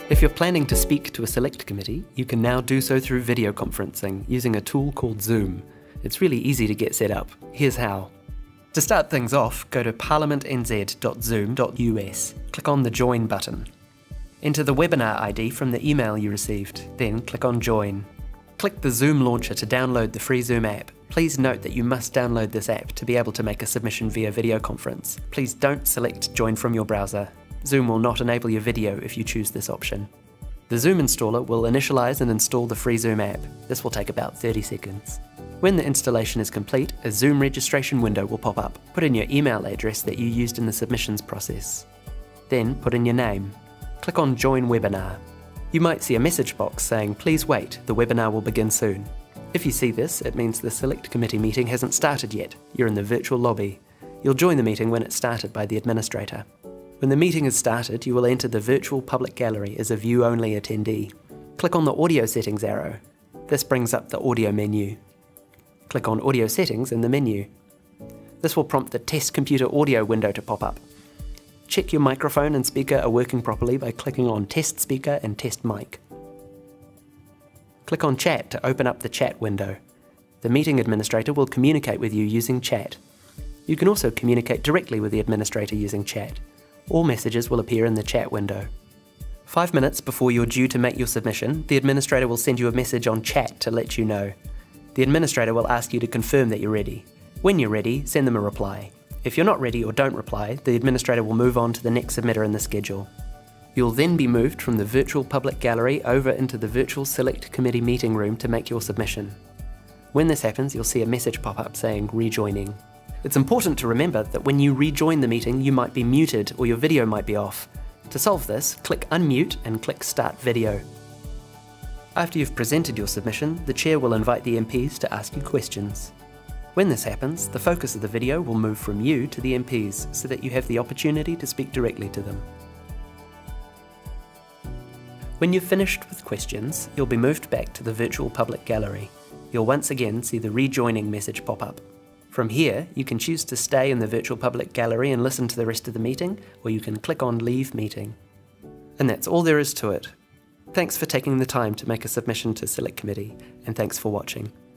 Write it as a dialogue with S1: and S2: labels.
S1: If you're planning to speak to a select committee, you can now do so through video conferencing using a tool called Zoom. It's really easy to get set up. Here's how. To start things off, go to parliamentnz.zoom.us. Click on the Join button. Enter the webinar ID from the email you received, then click on Join. Click the Zoom launcher to download the free Zoom app. Please note that you must download this app to be able to make a submission via video conference. Please don't select Join from your browser. Zoom will not enable your video if you choose this option. The Zoom installer will initialize and install the free Zoom app. This will take about 30 seconds. When the installation is complete, a Zoom registration window will pop up. Put in your email address that you used in the submissions process. Then put in your name. Click on Join Webinar. You might see a message box saying, "Please wait, the webinar will begin soon." If you see this, it means the Select Committee meeting hasn't started yet. You're in the virtual lobby. You'll join the meeting when it's started by the administrator. When the meeting is started, you will enter the virtual public gallery as a view-only attendee. Click on the audio settings arrow. This brings up the audio menu. Click on Audio Settings in the menu. This will prompt the Test Computer Audio window to pop up. Check your microphone and speaker are working properly by clicking on Test Speaker and Test Mic. Click on Chat to open up the chat window. The meeting administrator will communicate with you using chat. You can also communicate directly with the administrator using chat. All messages will appear in the chat window. 5 minutes before you're due to make your submission, the administrator will send you a message on chat to let you know. The administrator will ask you to confirm that you're ready. When you're ready, send them a reply. If you're not ready or don't reply, the administrator will move on to the next submitter in the schedule. You'll then be moved from the virtual public gallery over into the virtual Select Committee meeting room to make your submission. When this happens, you'll see a message pop up saying Rejoining. It's important to remember that when you rejoin the meeting, you might be muted or your video might be off. To solve this, click Unmute and click Start Video. After you've presented your submission, the chair will invite the MPs to ask you questions. When this happens, the focus of the video will move from you to the MPs so that you have the opportunity to speak directly to them. When you've finished with questions, you'll be moved back to the virtual public gallery. You'll once again see the rejoining message pop up. From here, you can choose to stay in the virtual public gallery and listen to the rest of the meeting, or you can click on Leave Meeting. And that's all there is to it. Thanks for taking the time to make a submission to Select Committee, and thanks for watching.